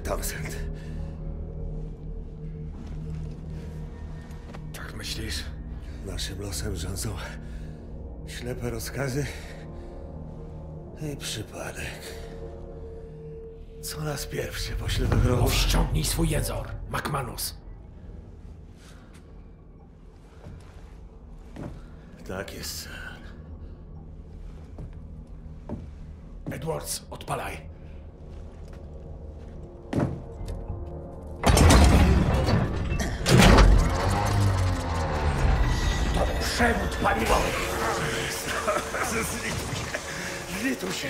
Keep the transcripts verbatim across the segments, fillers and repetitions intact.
Townsend. Tak myślisz? Naszym losem rządzą ślepe rozkazy i przypadek. Co nas pierwszy pośle do grobu? Ściągnij swój jęzor, McManus. Tak jest, sir. Edwards, odpalaj. To przewód paliwowy. Zlituj się.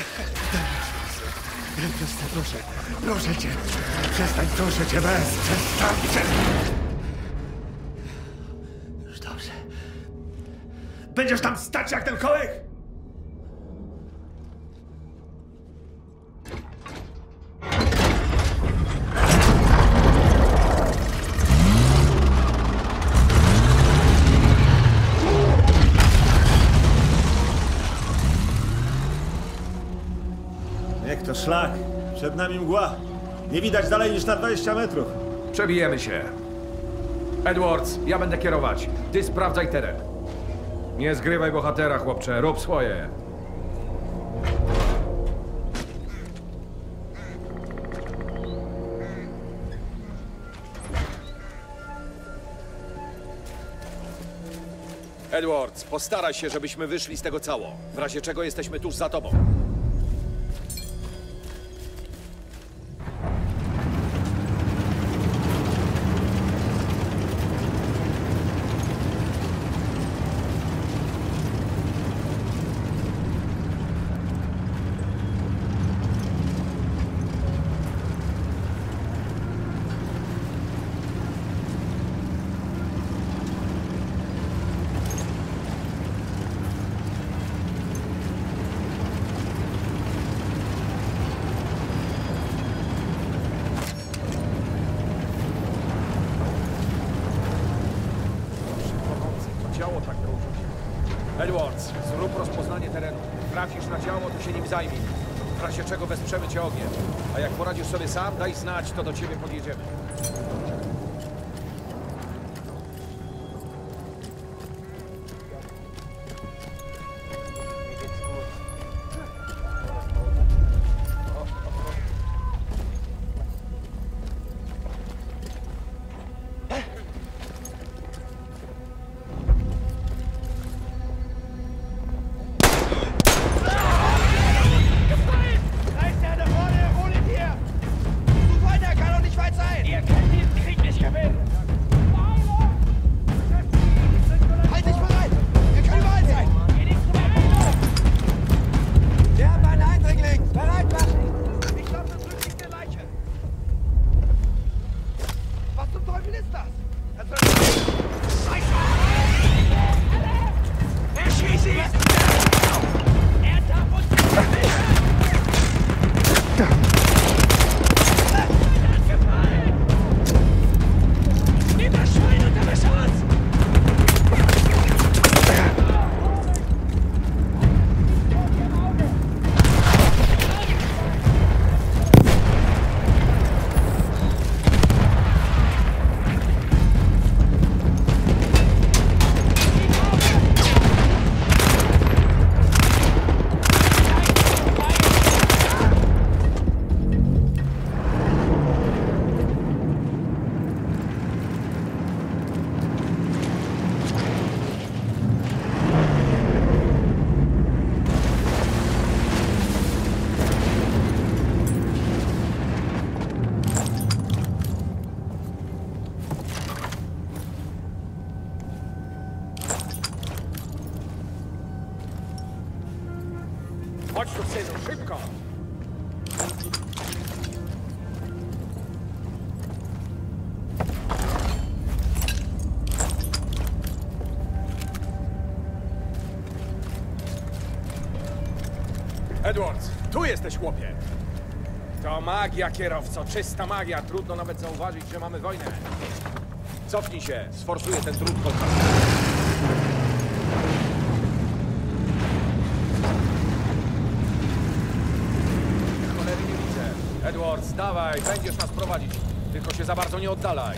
Przestań, proszę. Proszę cię. Przestań, proszę cię, bez. Przestańcie. Już dobrze. Będziesz tam stać jak ten kołek? Niech to szlak. Przed nami mgła. Nie widać dalej niż na dwadzieścia metrów. Przebijemy się. Edwards, ja będę kierować. Ty sprawdzaj teren. Nie zgrywaj bohatera, chłopcze. Rób swoje. Edwards, postaraj się, żebyśmy wyszli z tego cało. W razie czego jesteśmy tuż za tobą. Edwards, zrób rozpoznanie terenu. Trafisz na ciało, to się nim zajmij. W razie czego wesprzemy cię ogniem. A jak poradzisz sobie sam, daj znać, to do ciebie podjedziemy. Chodź tu, synu, szybko! Edwards, tu jesteś, chłopie! To magia, kierowco, czysta magia. Trudno nawet zauważyć, że mamy wojnę. Cofnij się, sforsuję ten drut podczas. Cholery nie widzę. Edwards, dawaj, będziesz nas prowadzić. Tylko się za bardzo nie oddalaj.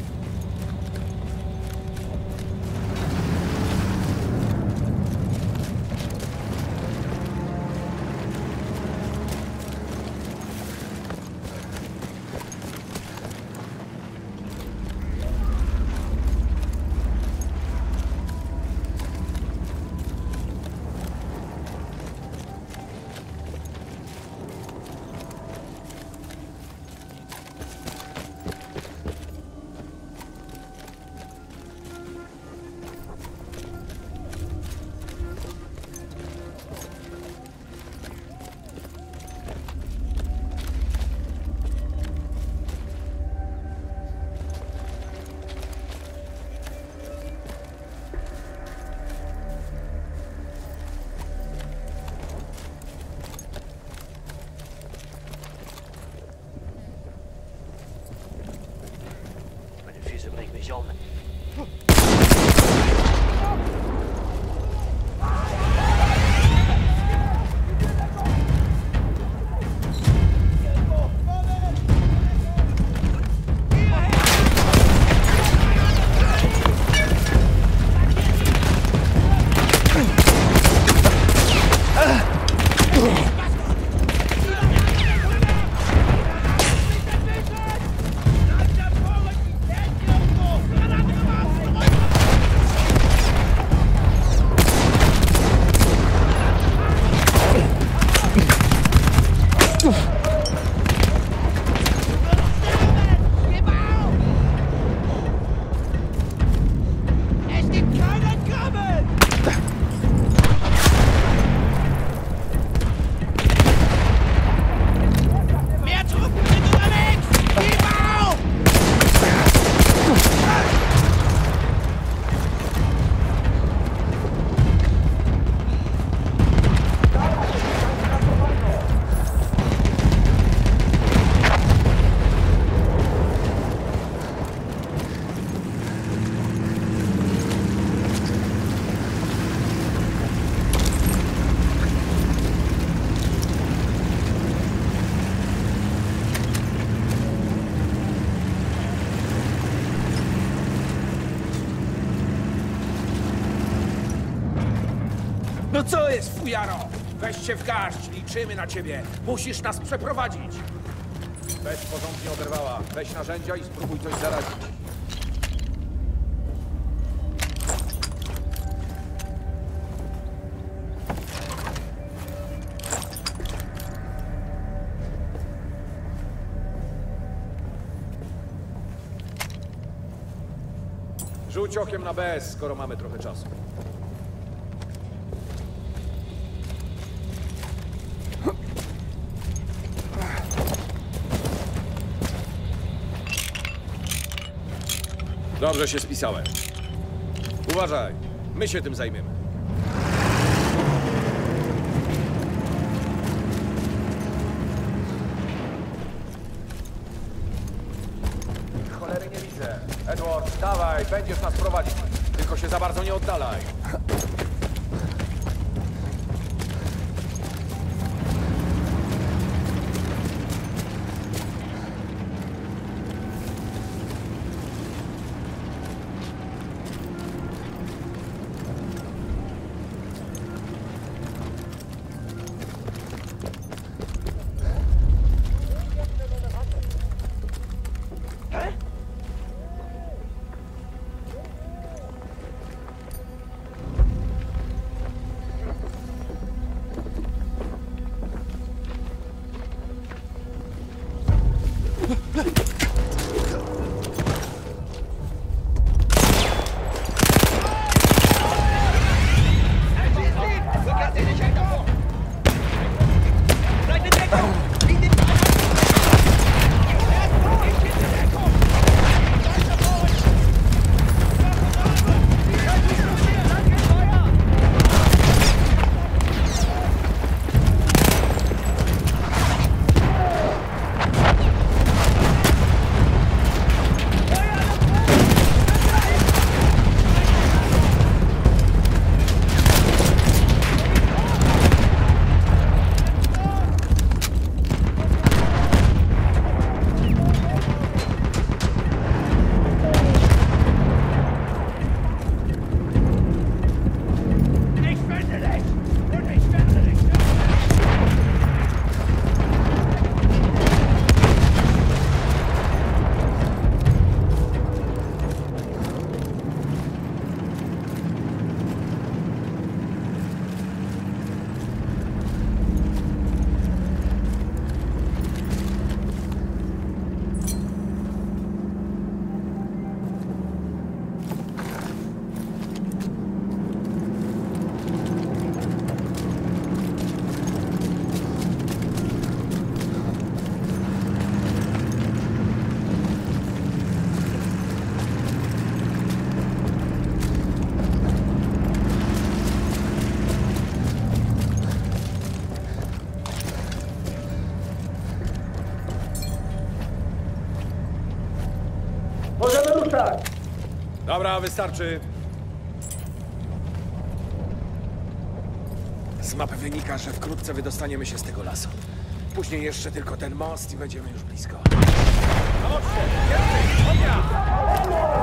No co jest, fujaro? Weź się w garść, liczymy na ciebie. Musisz nas przeprowadzić. Weź porządnie oberwała. Weź narzędzia i spróbuj coś zaradzić. Rzuć okiem na B S, skoro mamy trochę czasu. Dobrze się spisałem. Uważaj, my się tym zajmiemy. Cholery nie widzę. Edward, dawaj, będziesz nas prowadzić. Tylko się za bardzo nie oddalaj. kontakt! Dobra, wystarczy. Z mapy wynika, że wkrótce wydostaniemy się z tego lasu. Później jeszcze tylko ten most i będziemy już blisko. Na mocno! Więcej! Ognia!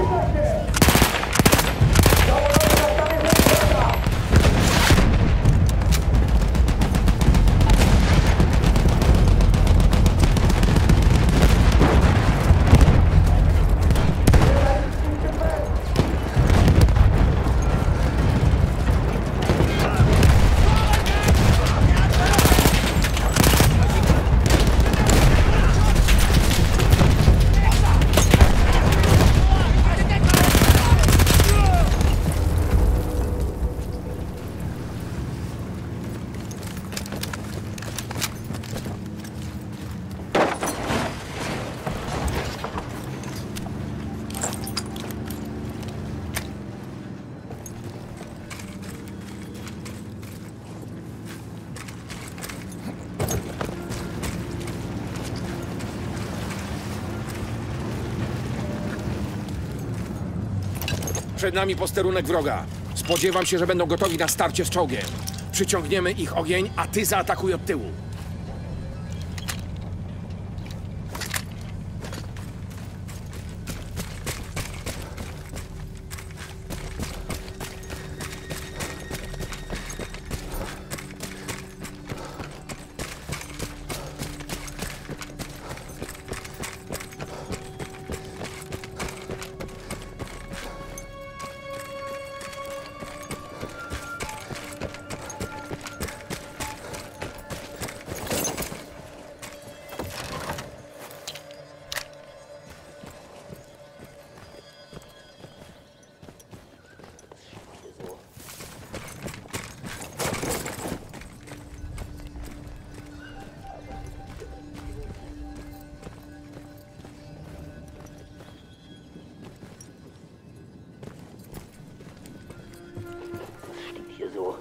Przed nami posterunek wroga. Spodziewam się, że będą gotowi na starcie z czołgiem. Przyciągniemy ich ogień, a ty zaatakuj od tyłu. Hier so.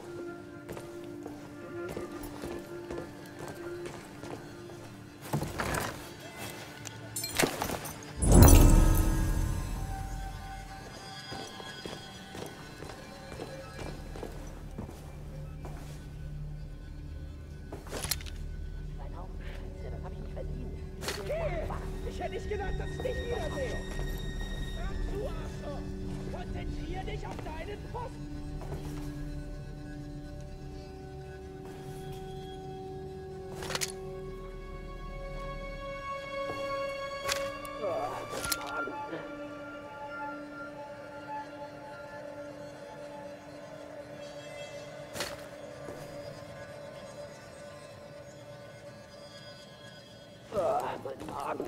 Ich hätte nicht gedacht, dass ich dich wiedersehe. Hör zu, Arschloch. Konzentrier dich auf deinen Posten. Ah, mein Magen.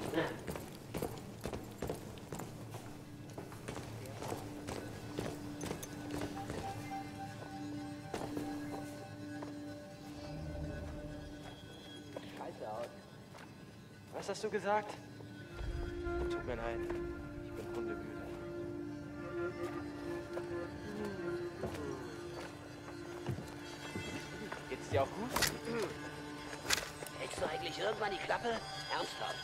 Scheiße aus. Was hast du gesagt? Tut mir leid. Ich bin hundemüde. Geht's dir auch gut? Hältst du eigentlich irgendwann die Klappe? Ernsthaft?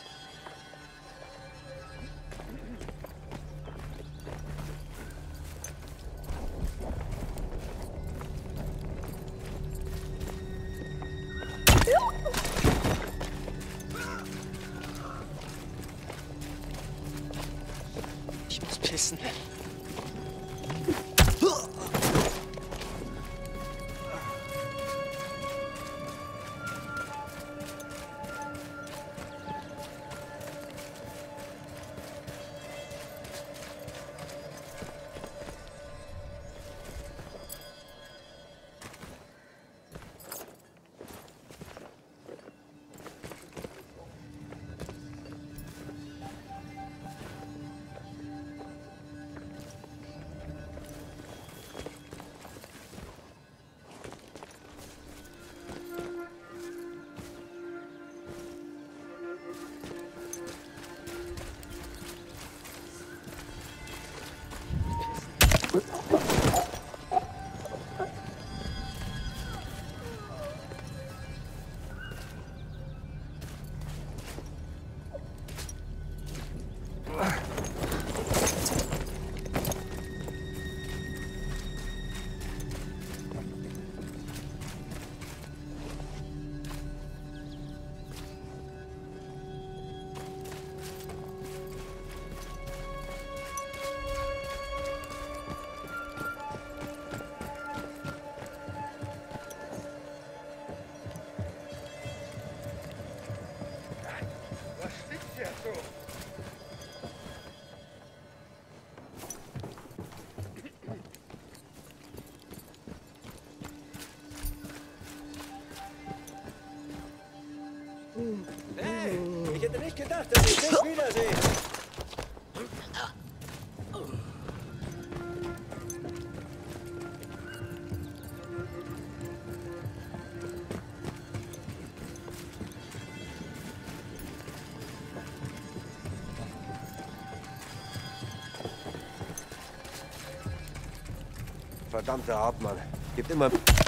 Ich muss pissen. dachte, dass ich dich wiedersehe. Verdammter Hauptmann. Gibt immer...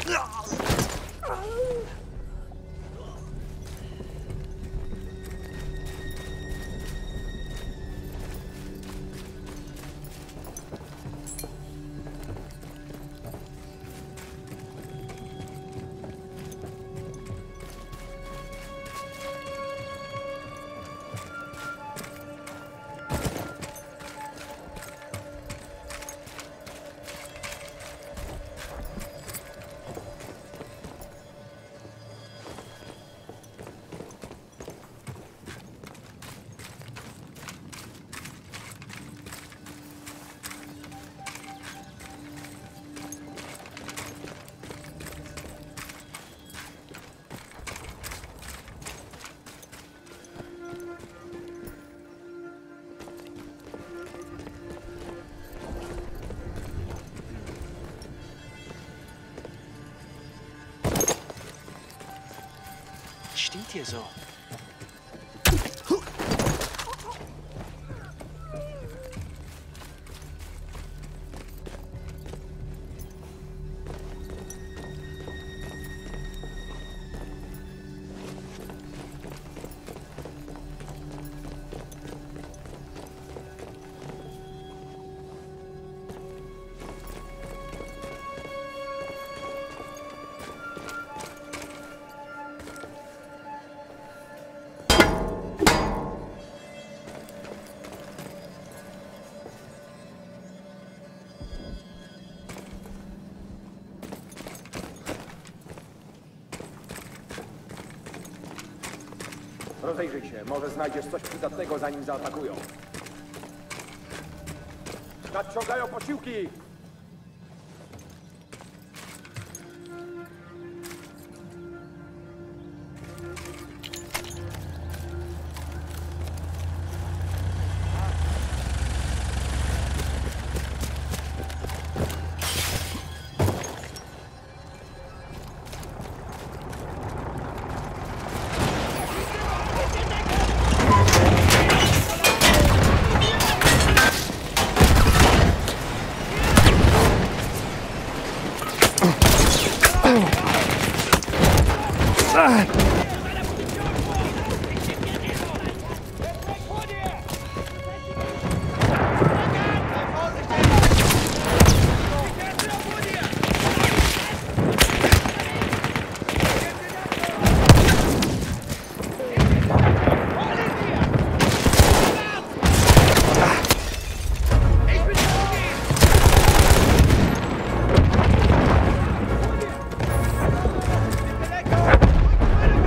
Steht hier so. Rozejrzyj się, może znajdziesz coś przydatnego, zanim zaatakują. Nadciągają posiłki! Weg!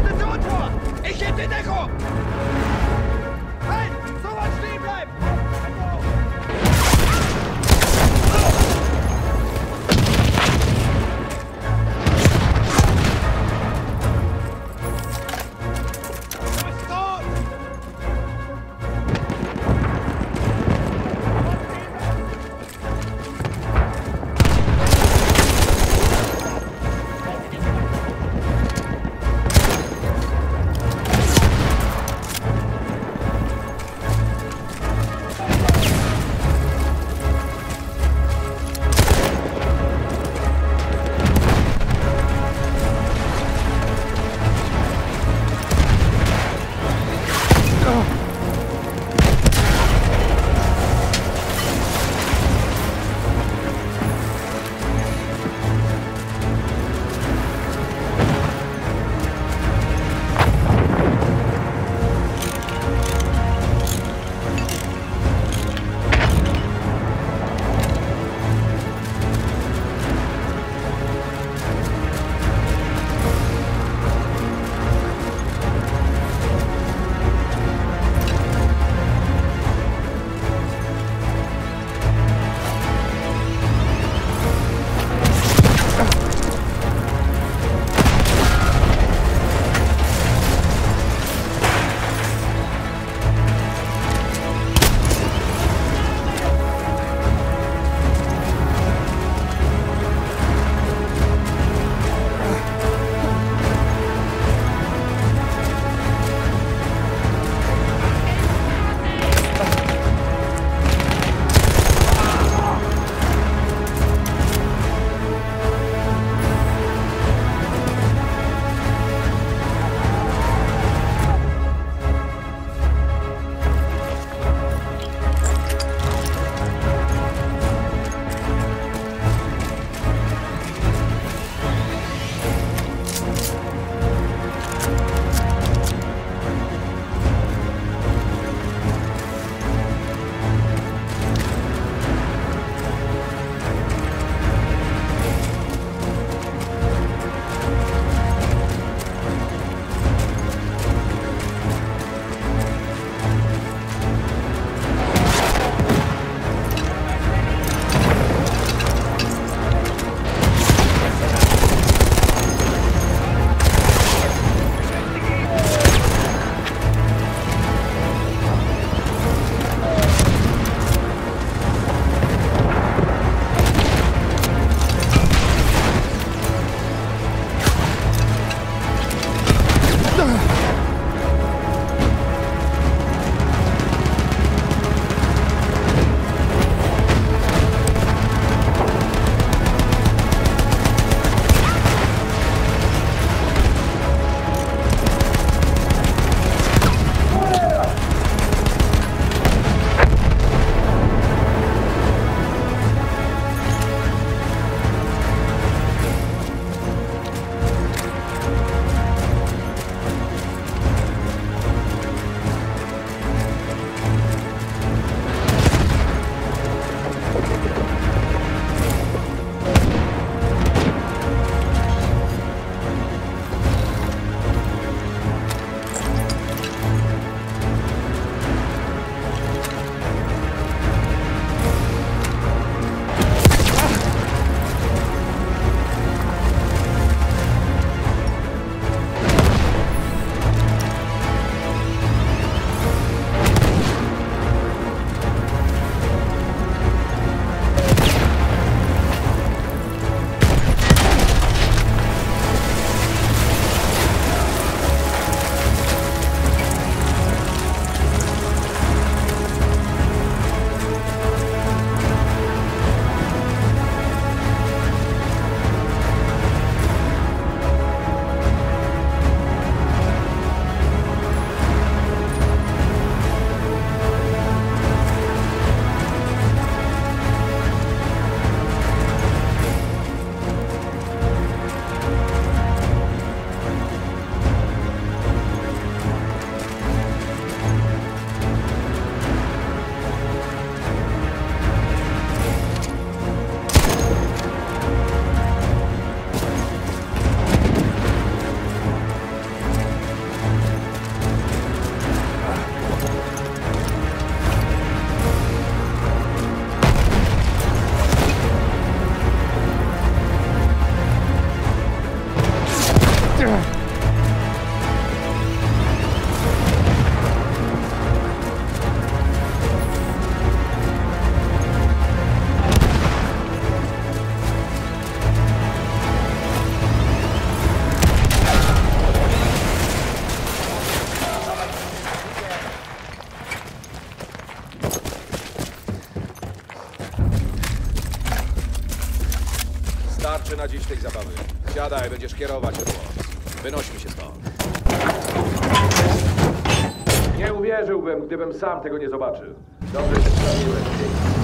Starczy na dziś tej zabawy. Siadaj, będziesz kierować, Edward. Wynośmy się stąd. Nie uwierzyłbym, gdybym sam tego nie zobaczył. Dobrze się sprawiłem.